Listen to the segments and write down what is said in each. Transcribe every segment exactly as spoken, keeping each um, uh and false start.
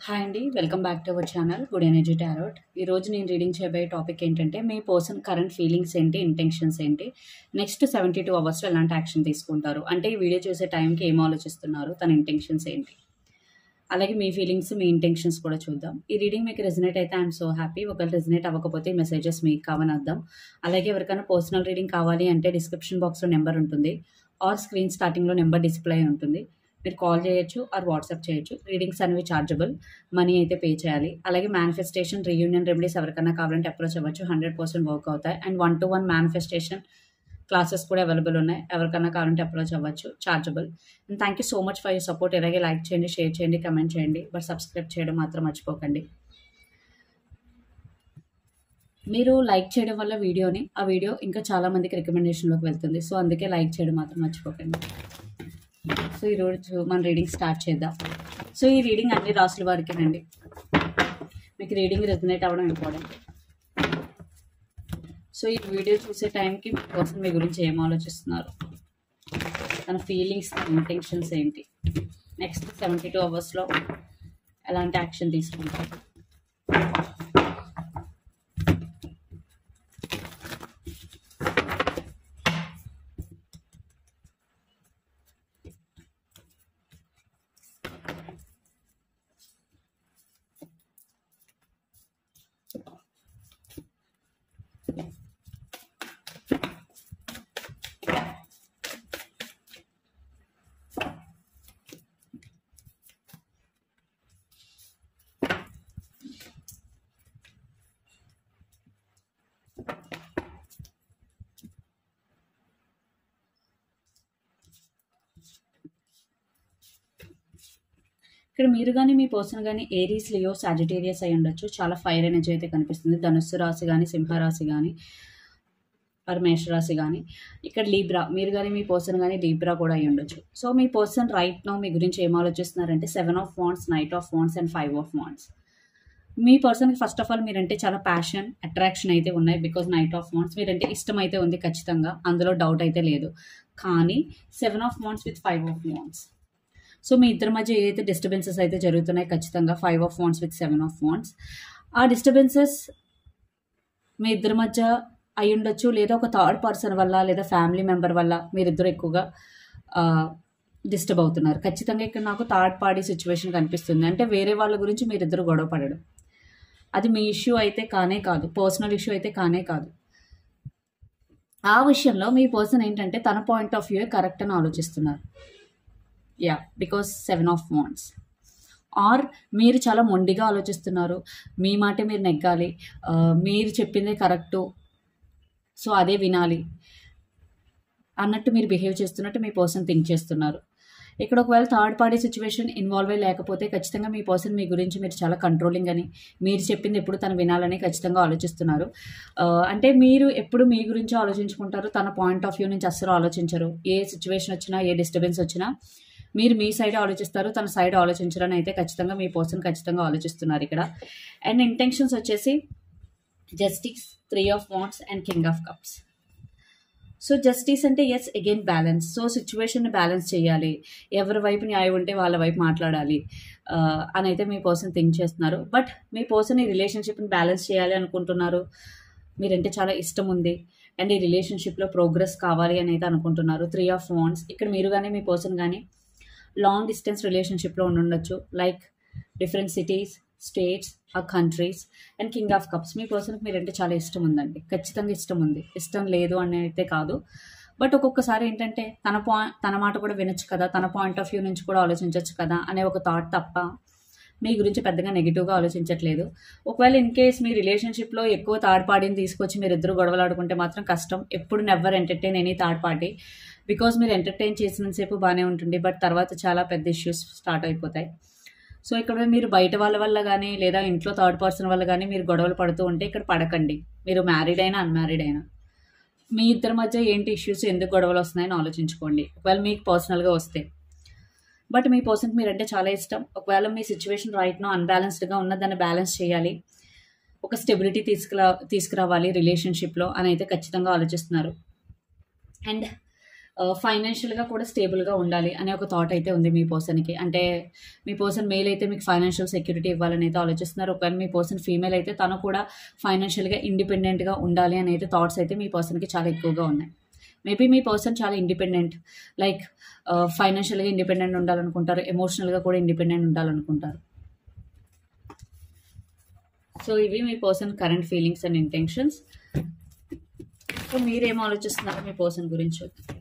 Hi అండి. Welcome back to our channel good energy tarot. ఈరోజు నేను రీడింగ్ చేయబోయే టాపిక్ ఏంటంటే, మీ పర్సన్ కరెంట్ ఫీలింగ్స్ ఏంటి, ఇంటెన్షన్స్ ఏంటి, నెక్స్ట్ సెవెంటీ టూ అవర్స్లో ఎలాంటి యాక్షన్ తీసుకుంటారు, అంటే ఈ వీడియో చూసే టైంకి ఏం ఆలోచిస్తున్నారు, తన ఇంటెన్షన్స్ ఏంటి, అలాగే మీ ఫీలింగ్స్ మీ ఇంటెన్షన్స్ కూడా చూద్దాం. ఈ రీడింగ్ మీకు రెజనేట్ అయితే ఐఎమ్ సో హ్యాపీ. ఒకవేళ రెజనేట్ అవ్వకపోతే ఈ మెసేజెస్ మీకు కావని అర్థం. అలాగే ఎవరికైనా పర్సనల్ రీడింగ్ కావాలి అంటే డిస్క్రిప్షన్ బాక్స్లో నెంబర్ ఉంటుంది, ఆర్ స్క్రీన్ స్టార్టింగ్లో నెంబర్ డిస్ప్లే ఉంటుంది. మీరు కాల్ చేయొచ్చు ఆర్ వాట్సాప్ చేయొచ్చు. రీడింగ్స్ అనేవి చార్జబుల్, మనీ అయితే పే చేయాలి. అలాగే మేనిఫెస్టేషన్, రీయూనియన్ రెమెడీస్ ఎవరికైనా కావాలంటే అప్రోచ్ అవ్వచ్చు, హండ్రెడ్ పర్సెంట్ వర్క్ అవుతాయి. And one to one manifestation classes కూడా అవైలబుల్ ఉన్నాయి, ఎవరికైనా కావాలంటే అప్రోచ్ అవ్వచ్చు, chargeable. And thank you so much for your support. ఇలాగే లైక్ చేయండి, షేర్ చేయండి, కమెంట్ చేయండి, బట్ సబ్స్క్రైబ్ చేయడం మాత్రం మర్చిపోకండి. మీరు లైక్ చేయడం వల్ల వీడియోని ఆ వీడియో ఇంకా చాలామందికి రికమెండేషన్లోకి వెళ్తుంది, సో అందుకే లైక్ చేయడం మాత్రం మర్చిపోకండి. సో ఈరోజు మన రీడింగ్ స్టార్ట్ చేద్దాం. సో ఈ రీడింగ్ అన్ని రాసుల వారికేనండి. మీకు రీడింగ్ రెజనేట్ అవ్వడం ఇంపార్టెంట్. సో ఈ వీడియో చూసే టైంకి మీ పర్సన్ మీ గురించి ఏం ఆలోచిస్తున్నారు, తన ఫీలింగ్స్, తన ఇంటెన్షన్స్ ఏంటి, నెక్స్ట్ సెవెంటీ టూ అవర్స్లో ఎలాంటి యాక్షన్ తీసుకుంటారు. ఇక్కడ మీరు కానీ మీ పర్సన్ కానీ ఏరీస్, లియో, సాజిటేరియస్ అయి ఉండొచ్చు. చాలా ఫైర్ ఎనర్జీ అయితే కనిపిస్తుంది. ధనుస్సు రాశి కానీ, సింహరాశి కానీ, ఆర్ మేషరాశి కానీ. ఇక్కడ లీబ్రా, మీరు కానీ మీ పర్సన్ కానీ లీబ్రా కూడా అయి ఉండొచ్చు. సో మీ పర్సన్ రైట్ నో మీ గురించి ఏం ఆలోచిస్తున్నారంటే seven of wands, knight of wands and five of wands. మీ పర్సన్కి ఫస్ట్ ఆఫ్ ఆల్ మీరంటే చాలా ప్యాషన్, అట్రాక్షన్ అయితే ఉన్నాయి. బికాజ్ నైట్ ఆఫ్ వాండ్స్ మీరంటే ఇష్టం అయితే ఉంది ఖచ్చితంగా, అందులో డౌట్ అయితే లేదు. కానీ seven of wands with five of wands, so మీ ఇద్దరి మధ్య ఏదైతే డిస్టర్బెన్సెస్ అయితే జరుగుతున్నాయి ఖచ్చితంగా, five of wands with seven of wands, ఆ డిస్టర్బెన్సెస్ మీ ఇద్దరి మధ్య అయి ఉండొచ్చు, లేదా ఒక థర్డ్ పర్సన్ వల్ల, లేదా ఫ్యామిలీ మెంబర్ వల్ల మీరిద్దరు ఎక్కువగా డిస్టర్బ్ అవుతున్నారు. ఖచ్చితంగా ఇక్కడ నాకు థర్డ్ పార్టీ సిచ్యువేషన్ కనిపిస్తుంది. అంటే వేరే వాళ్ళ గురించి మీరిద్దరు గొడవ పడడం, అది మీ ఇష్యూ అయితే కానే కాదు, పర్సనల్ ఇష్యూ అయితే కానే కాదు. ఆ విషయంలో మీ పర్సన్ ఏంటంటే తన పాయింట్ ఆఫ్ వ్యూ కరెక్ట్ అని ఆలోచిస్తున్నారు. Yeah, because seven of wands. Or మీరు చాలా మొండిగా ఆలోచిస్తున్నారు, మీ మాటే మీరు నెగ్గాలి, మీరు చెప్పిందే కరెక్టు, సో అదే వినాలి అన్నట్టు మీరు బిహేవ్ చేస్తున్నట్టు మీ పర్సన్ థింక్ చేస్తున్నారు. ఇక్కడ ఒకవేళ థర్డ్ పార్టీ సిచ్యువేషన్ ఇన్వాల్వ్ అయ్యి లేకపోతే ఖచ్చితంగా మీ పర్సన్ మీ గురించి మీరు చాలా కంట్రోలింగ్ అని, మీరు చెప్పింది ఎప్పుడు తను వినాలని ఖచ్చితంగా ఆలోచిస్తున్నారు. అంటే మీరు ఎప్పుడు మీ గురించి ఆలోచించుకుంటారు, తన పాయింట్ ఆఫ్ వ్యూ నుంచి అస్సలు ఆలోచించరు. ఏ సిచ్యువేషన్ వచ్చినా, ఏ డిస్టర్బెన్స్ వచ్చినా మీరు మీ సైడ్ ఆలోచిస్తారు, తన సైడ్ ఆలోచించరని అయితే ఖచ్చితంగా మీ పర్సన్ ఖచ్చితంగా ఆలోచిస్తున్నారు ఇక్కడ. అండ్ ఇంటెన్షన్స్ వచ్చేసి justice, three of wands and king of cups. So justice అంటే ఎస్ అగైన్ బ్యాలెన్స్. సో సిచ్యువేషన్ని బ్యాలెన్స్ చేయాలి, ఎవరి వైపు న్యాయం ఉంటే వాళ్ళ వైపు మాట్లాడాలి అని అయితే మీ పర్సన్ థింక్ చేస్తున్నారు. బట్ మీ పర్సన్ ఈ రిలేషన్షిప్ని బ్యాలెన్స్ చేయాలి అనుకుంటున్నారు, మీరంటే చాలా ఇష్టం ఉంది అండ్ ఈ రిలేషన్షిప్లో ప్రోగ్రెస్ కావాలి అని అయితే అనుకుంటున్నారు. త్రీ ఆఫ్ వాండ్స్, ఇక్కడ మీరు కానీ మీ పర్సన్ కానీ లాంగ్ డిస్టెన్స్ రిలేషన్షిప్లో ఉండొచ్చు, లైక్ డిఫరెంట్ సిటీస్, స్టేట్స్, ఆ countries. And king of cups, మీ పర్సన్కి మీరంటే చాలా ఇష్టం ఉందండి, ఖచ్చితంగా ఇష్టం ఉంది, ఇష్టం లేదు అని అయితే కాదు. బట్ ఒక్కొక్కసారి ఏంటంటే తన పాయింట్, తన మాట కూడా వినొచ్చు కదా, తన పాయింట్ ఆఫ్ వ్యూ నుంచి కూడా ఆలోచించవచ్చు కదా అనే ఒక థాట్ తప్ప మీ గురించి పెద్దగా నెగిటివ్గా ఆలోచించట్లేదు. ఒకవేళ ఇన్ కేస్ మీ రిలేషన్షిప్లో ఎక్కువ థర్డ్ పార్టీని తీసుకొచ్చి మీరు ఇద్దరు గొడవలు ఆడుకుంటే మాత్రం కష్టం. ఎప్పుడు never entertain any third party, because మీరు ఎంటర్టైన్ చేసినంతసేపు బాగానే ఉంటుంది, బట్ తర్వాత చాలా పెద్ద ఇష్యూస్ స్టార్ట్ అయిపోతాయి. సో ఇక్కడ మీరు బయట వాళ్ళ వల్ల కానీ, లేదా ఇంట్లో థర్డ్ పర్సన్ వల్ల కానీ మీరు గొడవలు పడుతూ ఉంటే ఇక్కడ పడకండి. మీరు మ్యారీడ్ అయినా అన్మ్యారీడ్ అయినా మీ ఇద్దరి మధ్య ఏంటి ఇష్యూస్, ఎందుకు గొడవలు వస్తున్నాయని ఆలోచించుకోండి, ఒకవేళ మీకు పర్సనల్గా వస్తే. బట్ మీ పర్సన్కి మీరంటే చాలా ఇష్టం. ఒకవేళ మీ సిచ్యువేషన్ రైట్ నో అన్బ్యాలెన్స్డ్గా ఉన్న దాన్ని బ్యాలెన్స్ చేయాలి, ఒక స్టెబిలిటీ తీసుకురా తీసుకురావాలి రిలేషన్షిప్లో అని అయితే ఖచ్చితంగా ఆలోచిస్తున్నారు. అండ్ ఫైనాన్షియల్గా కూడా స్టేబుల్గా ఉండాలి అనే ఒక థాట్ అయితే ఉంది మీ పర్సన్కి. అంటే మీ పర్సన్ మేల్ అయితే మీకు ఫైనాన్షియల్ సెక్యూరిటీ ఇవ్వాలని అయితే ఆలోచిస్తున్నారు. ఒకవేళ మీ పర్సన్ ఫీమేల్ అయితే తను కూడా ఫైనాన్షియల్గా ఇండిపెండెంట్గా ఉండాలి అని అయితే థాట్స్ అయితే మీ పర్సన్కి చాలా ఎక్కువగా ఉన్నాయి. మేబీ మీ పర్సన్ చాలా ఇండిపెండెంట్, లైక్ ఫైనాన్షియల్గా ఇండిపెండెంట్ ఉండాలనుకుంటారు, ఎమోషనల్గా కూడా ఇండిపెండెంట్ ఉండాలనుకుంటారు. సో ఇవి మీ person current feelings and intentions. So మీరేం ఆలోచిస్తున్నారు మీ పర్సన్ గురించి?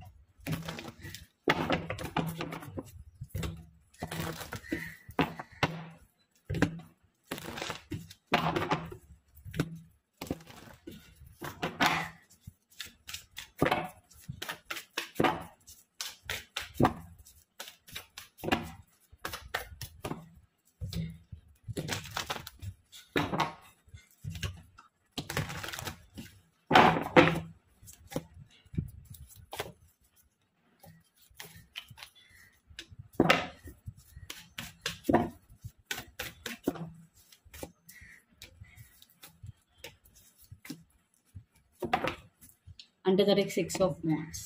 Under the deck, Six of Wands.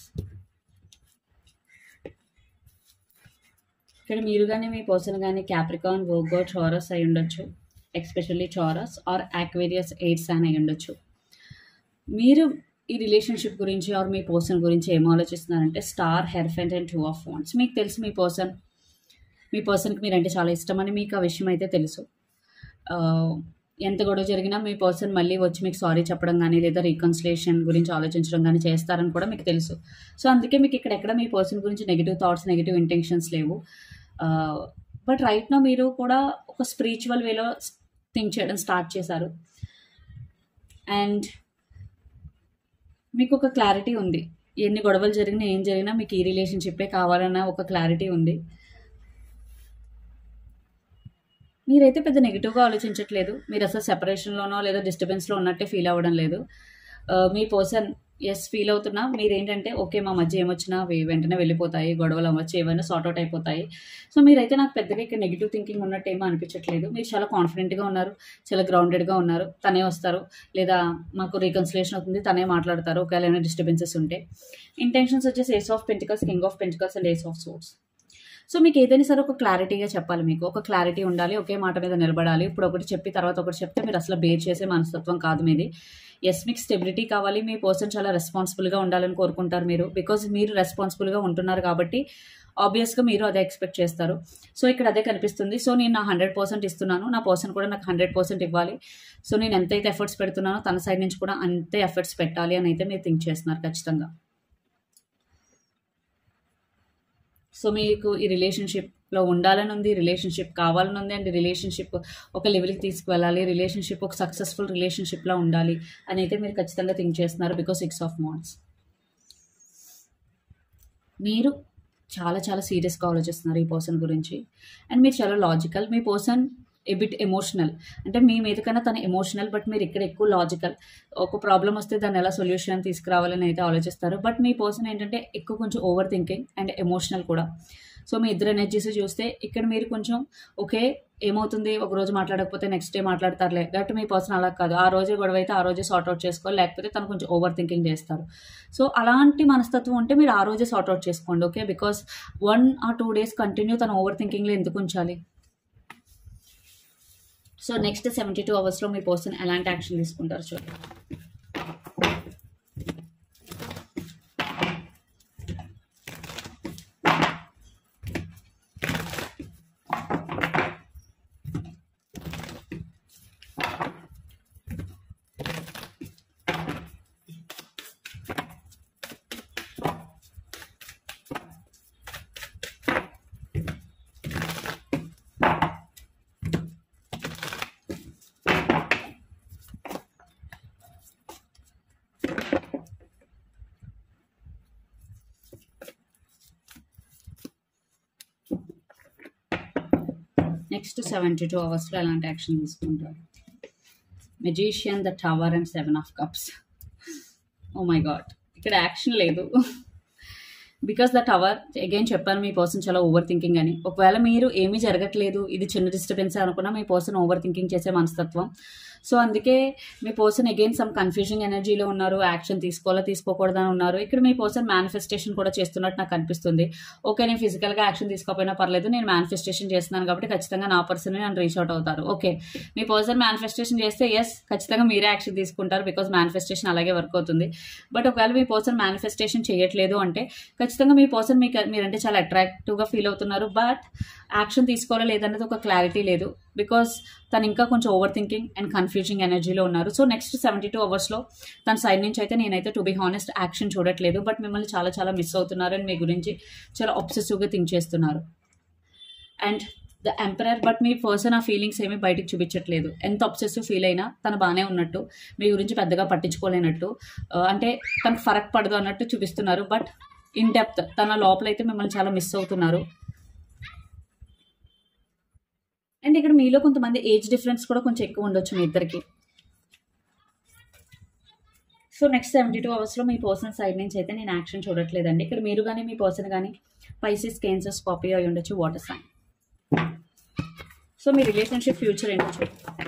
ఇక్కడ మీరు కానీ మీ పర్సన్ కానీ క్యాప్రికాన్, వర్గో, టారస్ అయి ఉండొచ్చు. Especially Taurus or Aquarius air sign అయి ఉండొచ్చు. మీరు ఈ రిలేషన్షిప్ గురించి ఆర్ మీ పర్సన్ గురించి ఏం ఆలోచిస్తున్నారంటే star, hierophant and two of wands. మీకు తెలుసు మీ పర్సన్ మీ పర్సన్కి మీరంటే చాలా ఇష్టమని మీకు ఆ విషయం అయితే తెలుసు. ఎంత గొడవ జరిగినా మీ పర్సన్ మళ్ళీ వచ్చి మీకు సారీ చెప్పడం కానీ లేదా రీకన్సిలేషన్ గురించి ఆలోచించడం కానీ చేస్తారని కూడా మీకు తెలుసు. సో అందుకే మీకు ఇక్కడ ఎక్కడ మీ పర్సన్ గురించి నెగిటివ్ థాట్స్, నెగిటివ్ ఇంటెన్షన్స్ లేవు. బట్ రైట్ నా మీరు కూడా ఒక స్పిరిచువల్ వేలో థింక్ చేయడం స్టార్ట్ చేశారు. అండ్ మీకు ఒక క్లారిటీ ఉంది. ఎన్ని గొడవలు జరిగినా ఏం జరిగినా మీకు ఈ రిలేషన్షిప్పే కావాలన్న ఒక క్లారిటీ ఉంది. మీరైతే పెద్ద నెగిటివ్గా ఆలోచించట్లేదు. మీరు అసలు సెపరేషన్లోనో లేదా డిస్టర్బెన్స్లో ఉన్నట్టే ఫీల్ అవ్వడం లేదు. మీ పర్సన్ ఎస్ ఫీల్ అవుతున్నా మీరేంటంటే ఓకే మా మధ్య ఏమొచ్చినా వెంటనే వెళ్ళిపోతాయి, గొడవలు అవ్వచ్చు, ఏమైనా సార్ట్అవుట్ అయిపోతాయి. సో మీరైతే నాకు పెద్దగా ఇక్కడ నెగిటివ్ థింకింగ్ ఉన్నట్టు ఏమో అనిపించట్లేదు. మీరు చాలా కాన్ఫిడెంట్గా ఉన్నారు, చాలా గ్రౌండెడ్గా ఉన్నారు. తనే వస్తారు లేదా మాకు రీకన్సిలేషన్ అవుతుంది, తనే మాట్లాడతారు ఒకవేళ ఏమైనా డిస్టర్బెన్సెస్ ఉంటే. ఇంటెన్షన్స్ వచ్చేసి ace of pentacles, king of pentacles and ace of swords. So మీకు ఏదైనా సరే ఒక క్లారిటీగా చెప్పాలి, మీకు ఒక క్లారిటీ ఉండాలి, ఒకే మాట మీద నిలబడాలి. ఇప్పుడు ఒకటి చెప్పి తర్వాత ఒకటి చెప్తే మీరు అసలు బేర్ చేసే మనస్తత్వం కాదు మీది. ఎస్ మీకు స్టెబిలిటీ కావాలి, మీ పర్సన్ చాలా రెస్పాన్సిబుల్గా ఉండాలని కోరుకుంటారు మీరు. బికాజ్ మీరు రెస్పాన్సిబుల్గా ఉంటున్నారు కాబట్టి ఆబ్వియస్గా మీరు అదే ఎక్స్పెక్ట్ చేస్తారు. సో ఇక్కడ అదే కనిపిస్తుంది. సో నేను నా హండ్రెడ్ పర్సెంట్ ఇస్తున్నాను, నా పర్సన్ కూడా నాకు హండ్రెడ్ పర్సెంట్ ఇవ్వాలి. సో నేను ఎంతైతే ఎఫర్ట్స్ పెడుతున్నానో తన సైడ్ నుంచి కూడా అంతే ఎఫర్ట్స్ పెట్టాలి అని అయితే మీరు థింక్ చేస్తున్నారు ఖచ్చితంగా. సో మీకు ఈ రిలేషన్షిప్లో ఉండాలని ఉంది, రిలేషన్షిప్ కావాలని ఉంది, అండ్ రిలేషన్షిప్ ఒక లెవెల్కి తీసుకువెళ్ళాలి, రిలేషన్షిప్ ఒక సక్సెస్ఫుల్ రిలేషన్షిప్లో ఉండాలి అని అయితే మీరు ఖచ్చితంగా థింక్ చేస్తున్నారు. Because six of wands. మీరు చాలా చాలా సీరియస్గా ఆలోచిస్తున్నారు ఈ పర్సన్ గురించి. అండ్ మీరు చాలా లాజికల్. మీ పర్సన్ ఏ బిట్ ఎమోషనల్, అంటే మీ మీద కన్నా తను ఎమోషనల్, బట్ మీరు ఇక్కడ ఎక్కువ లాజికల్. ఒక ప్రాబ్లం వస్తే దాన్ని ఎలా సొల్యూషన్ తీసుకురావాలని అయితే ఆలోచిస్తారు. బట్ మీ పర్సన్ ఏంటంటే ఎక్కువ కొంచెం ఓవర్ థింకింగ్ అండ్ ఎమోషనల్ కూడా. సో మీ ఇద్దరు ఎనర్జీస్ చూస్తే ఇక్కడ మీరు కొంచెం ఓకే ఏమవుతుంది, ఒక రోజు మాట్లాడకపోతే నెక్స్ట్ డే మాట్లాడతారులే, బట్ మీ పర్సన్ అలా కాదు. ఆ రోజే గొడవ అయితే ఆ రోజే సార్ట్అవుట్ చేసుకోవాలి, లేకపోతే తను కొంచెం ఓవర్ థింకింగ్ చేస్తారు. సో అలాంటి మనస్తత్వం ఉంటే మీరు ఆ రోజే సార్ట్అవుట్ చేసుకోండి, okay. Because one or two days continue తను ఓవర్ థింకింగ్లో ఎందుకు ఉంచాలి? సో నెక్స్ట్ సెవెంటీ టూ అవర్స్లో మీ పర్సన్ ఎలాంటి యాక్షన్ తీసుకుంటారు చూడండి. నెక్స్ట్ సెవెంటీ టూ అవర్స్లో ఎలాంటి యాక్షన్ తీసుకుంటారు? Magician, the tower and seven of cups. Oh my god, ఇక్కడ యాక్షన్ లేదు. బికాస్ దట్ అవర్ అగైన్ చెప్పాను మీ పర్సన్ చాలా ఓవర్ థింకింగ్ అని. ఒకవేళ మీరు ఏమీ జరగట్లేదు, ఇది చిన్న డిస్టర్బెన్స్ అనుకున్నా మీ పర్సన్ ఓవర్ థింకింగ్ చేసే మనస్తత్వం. సో అందుకే మీ పర్సన్ అగైన్ సమ్ కన్ఫ్యూజింగ్ ఎనర్జీలో ఉన్నారు, యాక్షన్ తీసుకోవాలా తీసుకోకూడదని ఉన్నారు. ఇక్కడ మీ పర్సన్ మేనిఫెస్టేషన్ కూడా చేస్తున్నట్టు నాకు అనిపిస్తుంది. ఓకే, నేను ఫిజికల్గా యాక్షన్ తీసుకోకపోయినా పర్లేదు, నేను మేనిఫెస్టేషన్ చేస్తున్నాను కాబట్టి ఖచ్చితంగా నా పర్సన్ నన్ను రీచ్ అవుట్ అవుతారు. ఓకే, మీ పర్సన్ మేనిఫెస్టేషన్ చేస్తే ఎస్ ఖచ్చితంగా మీరే యాక్షన్ తీసుకుంటారు, బికాస్ మేనిఫెస్టేషన్ అలాగే వర్క్ అవుతుంది. బట్ ఒకవేళ మీ పర్సన్ మేనిఫెస్టేషన్ చేయట్లేదు అంటే ఖచ్చితంగా మీ పర్సన్ మీకు మీరంటే చాలా అట్రాక్టివ్గా ఫీల్ అవుతున్నారు, బట్ యాక్షన్ తీసుకోవాలా లేదన్నది ఒక క్లారిటీ లేదు, బికాస్ తను ఇంకా కొంచెం ఓవర్ థింకింగ్ అండ్ కన్ఫ్యూజింగ్ ఎనర్జీలో ఉన్నారు. సో నెక్స్ట్ సెవెంటీ టూ అవర్స్లో తన సైడ్ నుంచి అయితే నేనైతే టు బి హానెస్ట్ యాక్షన్ చూడట్లేదు, బట్ మిమ్మల్ని చాలా చాలా మిస్ అవుతున్నారు అండ్ మీ గురించి చాలా ఆబ్సెసివ్గా థింక్ చేస్తున్నారు. అండ్ ద ఎంపరర్, బట్ మీ పర్సన్ ఆ ఫీలింగ్స్ ఏమీ బయటకు చూపించట్లేదు. ఎంత అబ్సెసివ్ ఫీల్ అయినా తను బాగానే ఉన్నట్టు, మీ గురించి పెద్దగా పట్టించుకోలేనట్టు, అంటే తనకు ఫరక్ పడదు అన్నట్టు చూపిస్తున్నారు. బట్ ఇన్ డెప్త్ తన లోపలైతే మిమ్మల్ని చాలా మిస్ అవుతున్నారు. అండ్ ఇక్కడ మీలో కొంతమంది ఏజ్ డిఫరెన్స్ కూడా కొంచెం ఎక్కువ ఉండొచ్చు మీ ఇద్దరికి. సో నెక్స్ట్ సెవెంటీ టూ అవర్స్లో మీ పర్సనల్ సైడ్ నుంచి అయితే నేను యాక్షన్ చూడట్లేదండి. ఇక్కడ మీరు కానీ మీ పర్సన్ కానీ పైసిస్, క్యాన్సర్, స్కార్పియో అయి ఉండొచ్చు, వాటర్ సైన్. సో మీ రిలేషన్షిప్ ఫ్యూచర్ ఏంటో చూడండి.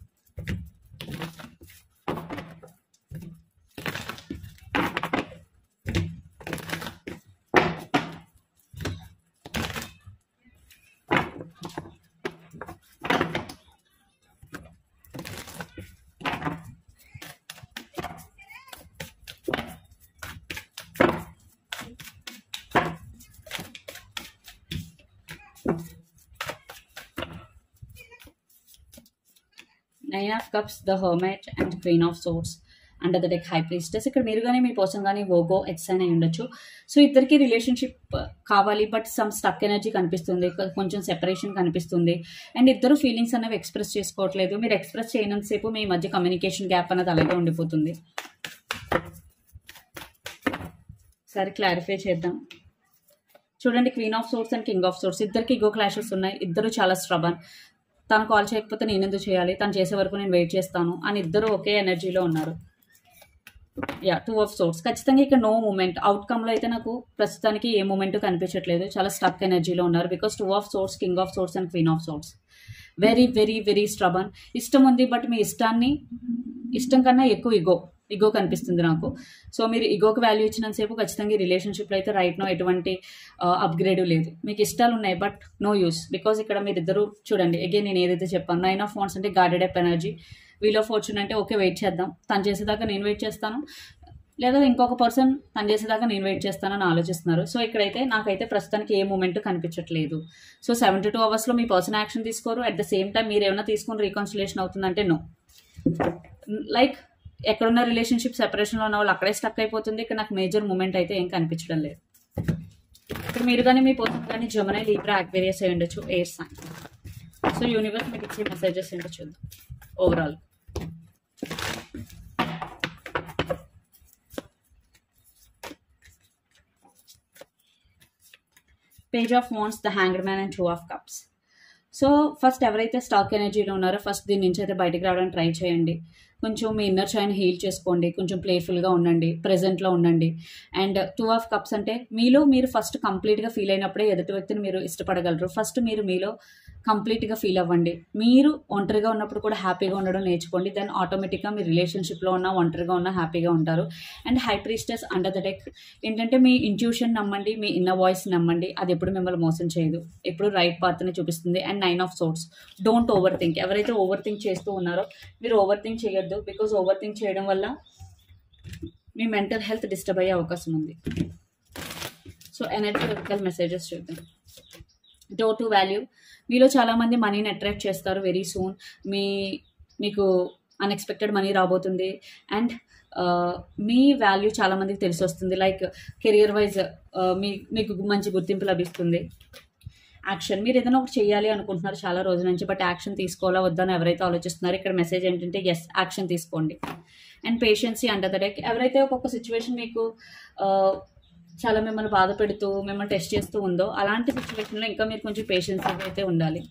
Nine of cups, the hermit and queen of swords, under the deck high priestess. ఇక్కడ మీరు కానీ మీ పర్సన్ కానీ వోగో, ఎక్సైన్ అయి ఉండొచ్చు. సో ఇద్దరికి రిలేషన్షిప్ కావాలి, బట్ సమ్ స్టక్ ఎనర్జీ కనిపిస్తుంది, కొంచెం సెపరేషన్ కనిపిస్తుంది. అండ్ ఇద్దరు ఫీలింగ్స్ అనేవి ఎక్స్ప్రెస్ చేసుకోవట్లేదు. మీరు ఎక్స్ప్రెస్ చేయనంతసేపు మీ మధ్య కమ్యూనికేషన్ గ్యాప్ అనేది అలాగే ఉండిపోతుంది. సరే క్లారిఫై చేద్దాం. చూడండి, queen of swords and king of swords, ఇద్దరికి ఇగో క్లాషెస్ ఉన్నాయి. ఇద్దరు చాలా స్ట్రబన్. తను కాల్ చేయకపోతే నేను ఎందుకు చేయాలి, తను చేసే వరకు నేను వెయిట్ చేస్తాను అని ఇద్దరు ఒకే ఎనర్జీలో ఉన్నారు. Yeah, two of swords. ఖచ్చితంగా ఇక్కడ నో మూమెంట్. అవుట్కమ్లో అయితే నాకు ప్రస్తుతానికి ఏ మూమెంట్ కనిపించట్లేదు, చాలా స్టక్ ఎనర్జీలో ఉన్నారు. Because two of swords, king of swords and queen of swords. Very very very stubborn. ఇష్టం ఉంది, బట్ మీ ఇష్టాన్ని ఇష్టం కన్నా ఎక్కువ ఇగో ఇగో కనిపిస్తుంది నాకు. సో మీరు ఇగోకి వాల్యూ ఇచ్చినంతసేపు ఖచ్చితంగా ఈ రిలేషన్షిప్లో అయితే రైట్ నో ఎటువంటి అప్గ్రేడ్ లేదు. మీకు ఇష్టాలు ఉన్నాయి, బట్ నో యూస్, బికాజ్ ఇక్కడ మీరు ఇద్దరు చూడండి. అగైన్ నేను ఏదైతే చెప్పాను, నైన్ ఆఫ్ వాండ్స్ అంటే guarded up energy, wheel of fortune అంటే ఓకే వెయిట్ చేద్దాం, తను చేసేదాకా నేను వెయిట్ చేస్తాను, లేదా ఇంకొక పర్సన్ తను చేసేదాకా నేను వెయిట్ చేస్తానని ఆలోచిస్తున్నారు. సో ఇక్కడైతే నాకైతే ప్రస్తుతానికి ఏ మూమెంట్ కనిపించట్లేదు. సో సెవెంటీ టూ అవర్స్లో మీ పర్సన్ యాక్షన్ తీసుకోరు, అట్ ద సేమ్ టైం మీరు ఏమైనా తీసుకుని రీకన్సిలేషన్ అవుతుందంటే నో. లైక్ ఎక్కడున్న రిలేషన్షిప్ సెపరేషన్లో ఉన్న వాళ్ళు అక్కడే స్టక్ అయిపోతుంది. ఇక్కడ నాకు మేజర్ మూమెంట్ అయితే ఏం కనిపించడం లేదు. ఇక్కడ మీరు కానీ మీ పర్సన్ కానీ జెమినీ, లిబ్రా, అక్వేరియస్ అయి ఉండొచ్చు, ఎయిర్ సైన్. సో యూనివర్స్ మీకు ఇచ్చే మెసేజెస్ ఏంటో చూద్దాం overall. Page of wands, the hanged man and two of cups. So first ఎవరైతే స్టాక్ ఎనర్జీలో ఉన్నారో ఫస్ట్ దీని నుంచి అయితే బయటకు రావడానికి ట్రై చేయండి. కొంచెం మీ ఇన్నర్ చైల్డ్ హీల్ చేసుకోండి, కొంచెం ప్లేఫుల్గా ఉండండి, ప్రెజెంట్లో ఉండండి. అండ్ టూ ఆఫ్ కప్స్ అంటే మీలో మీరు ఫస్ట్ కంప్లీట్గా ఫీల్ అయినప్పుడే ఎదుటి వ్యక్తిని మీరు ఇష్టపడగలరు. ఫస్ట్ మీరు మీలో కంప్లీట్గా ఫీల్ అవ్వండి. మీరు ఒంటరిగా ఉన్నప్పుడు కూడా హ్యాపీగా ఉండడం నేర్చుకోండి. దెన్ ఆటోమేటిక్గా మీ రిలేషన్షిప్లో ఉన్న ఒంటరిగా ఉన్న హ్యాపీగా ఉంటారు. And high priestess under the deck ఏంటంటే మీ ఇంట్యూషన్ నమ్మండి, మీ ఇన్నర్ వాయిస్ నమ్మండి, అది ఎప్పుడు మిమ్మల్ని మోసం చేయదు, ఎప్పుడు రైట్ పాత్ని చూపిస్తుంది. And nine of swords, don't overthink. ఎవరైతే ఓవర్ థింక్ చేస్తూ ఉన్నారో మీరు ఓవర్ థింక్ చేయొద్దు, బికాజ్ ఓవర్ థింక్ చేయడం వల్ల మీ మెంటల్ హెల్త్ డిస్టర్బ్ అయ్యే అవకాశం ఉంది. సో ఎనర్జికల్ మెసేజెస్ చూద్దాం. డోర్ టు వాల్యూ, మీలో చాలామంది మనీని అట్రాక్ట్ చేస్తారు వెరీ సూన్. మీ మీకు అన్ఎక్స్పెక్టెడ్ మనీ రాబోతుంది. అండ్ మీ వాల్యూ చాలామందికి తెలిసి వస్తుంది. లైక్ కెరియర్ వైజ్ మీ మీకు మంచి గుర్తింపు లభిస్తుంది. యాక్షన్, మీరు ఏదైనా ఒకటి చేయాలి అనుకుంటున్నారు చాలా రోజుల నుంచి, బట్ యాక్షన్ తీసుకోవాలా వద్దని ఎవరైతే ఆలోచిస్తున్నారో ఇక్కడ మెసేజ్ ఏంటంటే ఎస్ యాక్షన్ తీసుకోండి. And patience under the deck, ఎవరైతే ఒక్కొక్క సిచ్యువేషన్ మీకు చాలా మిమ్మల్ని బాధ పెడుతూ మిమ్మల్ని టెస్ట్ చేస్తూ ఉందో అలాంటి సిచ్యువేషన్లో ఇంకా మీరు కొంచెం పేషెన్స్ అయితే ఉండాలి.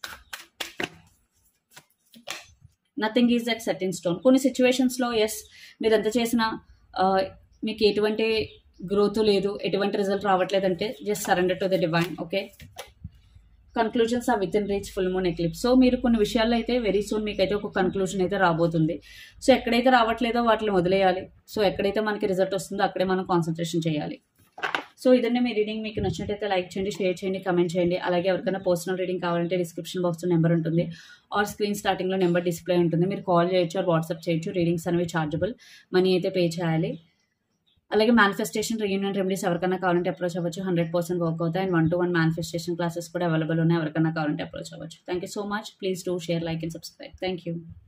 Nothing is that set in stone. కొన్ని సిచ్యువేషన్స్లో ఎస్ మీరు ఎంత చేసినా మీకు ఎటువంటి గ్రోత్ లేదు, ఎటువంటి రిజల్ట్ రావట్లేదంటే just surrender to the divine. Okay, conclusions are within reach full moon eclipse. So మీరు కొన్ని విషయాల్లో అయితే వెరీ సూన్ మీకు అయితే ఒక కన్క్లూజన్ అయితే రాబోతుంది. సో ఎక్కడైతే రావట్లేదో వాటిని వదిలేయాలి. సో ఎక్కడైతే మనకి రిజల్ట్ వస్తుందో అక్కడే మనం కాన్సన్ట్రేషన్ చేయాలి. సో ఇదన్నీ మీ రీడింగ్. మీకు నచ్చినట్టయితే లైక్ చేయండి, షేర్ చేయండి, కమెంట్ చేయండి. అలాగే ఎవరికైనా పర్సనల్ రీడింగ్ కావాలంటే డిస్క్రిప్షన్ బాక్స్లో నెంబర్ ఉంటుంది, ఆర్ స్క్రీన్ స్టార్టింగ్లో నెంబర్ డిస్ప్లే ఉంటుంది. మీరు కాల్ చేయొచ్చు ఆర్ వాట్సాప్ చేయొచ్చు. రీడింగ్స్ అనేవి ఛార్జబుల్, మనీ అయితే పే చేయాలి. అలాగే మేనిఫెస్టేషన్ రీయూనియన్ రెమెడీస్ ఎవరికైనా కావాలంటే అప్రోచ్ అవ్వచ్చు. హండ్రెడ్ పర్సెంట్ వర్క్ అవుతాయి. And one to one manifestation classes కూడా అవైలబుల్ ఉన్నాయి. ఎవరికైనా కావాలంటే అప్రోచ్ అవ్వచ్చు. Thank you so much. Please do share, like and subscribe. Thank you.